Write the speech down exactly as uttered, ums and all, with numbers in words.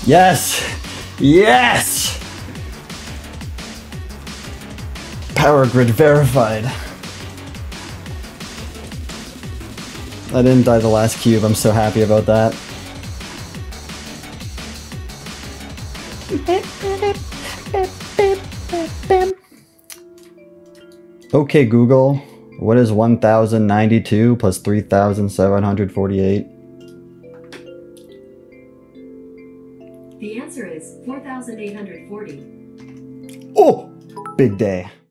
Yes! Yes! Power grid verified. I didn't die the last cube, I'm so happy about that. Okay Google, what is one thousand ninety-two plus three thousand seven hundred forty-eight? The answer is four thousand eight hundred forty. Oh! Big day.